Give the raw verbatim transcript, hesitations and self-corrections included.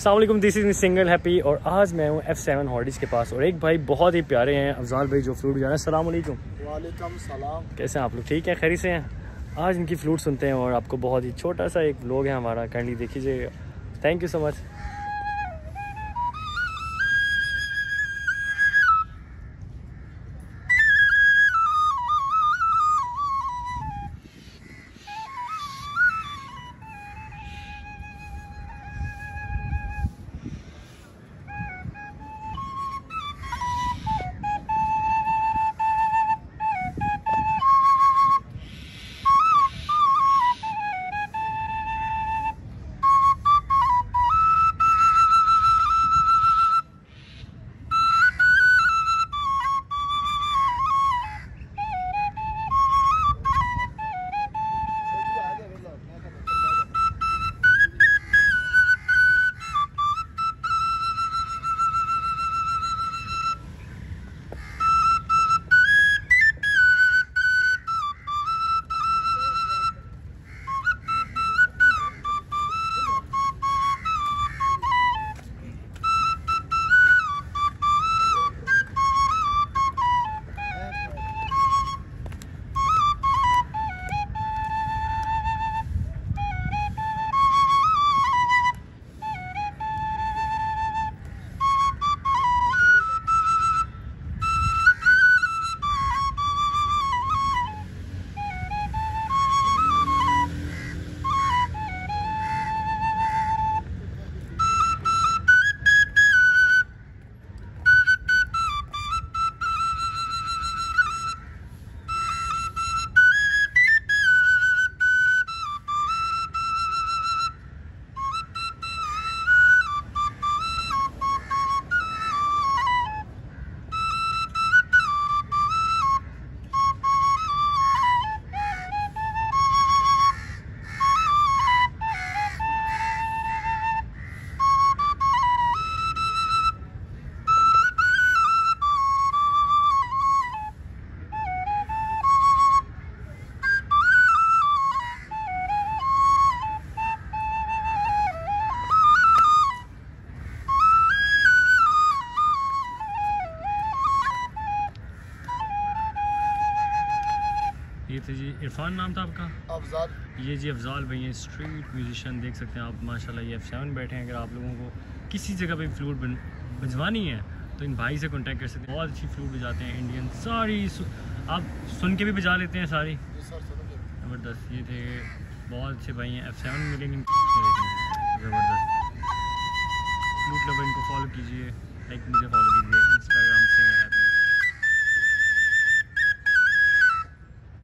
अस्सलाम वालेकुम, this is single happy और आज मैं हूँ एफ सेवन हॉर्डिस के पास और एक भाई बहुत ही प्यारे हैं, अफजाल भाई, जो फ्लूट बजा रहे हैं। अस्सलाम वालेकुम। वालेकुम सलाम। कैसे हैं आप लोग? ठीक है, खैरियत से हैं? आज इनकी फ्लूट सुनते हैं और आपको बहुत ही छोटा सा एक व्लॉग है हमारा, काइंडली देखिए। Thank you so much. ये थे जी, इरफान नाम था आपका? अफजाल। ये जी अफजाल भाई हैं, स्ट्रीट म्यूजिशियन। देख सकते हैं आप माशाल्लाह, ये एफ सेवन बैठे हैं। अगर आप लोगों को किसी जगह पे फ्लूट बजवानी है तो इन भाई से कांटेक्ट कर सकते हैं। बहुत अच्छी फ्लूट बजाते हैं, इंडियन सारी सु, आप सुन के भी बजा लेते हैं सारी। ज़बरदस्त। ये थे बहुत अच्छे भाई हैं, एफ सेवन मिलेंगे ज़बरदस्त। फ्लूट लवर, इनको फॉलो कीजिए, लाइक मुझे फॉलो कीजिए।